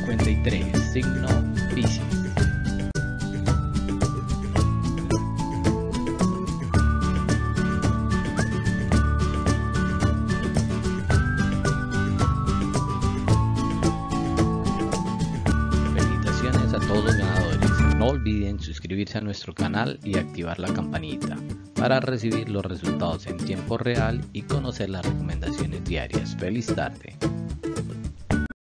53, signo Piscis. Felicitaciones a todos los ganadores. No olviden suscribirse a nuestro canal y activar la campanita para recibir los resultados en tiempo real y conocer las recomendaciones diarias. ¡Feliz tarde!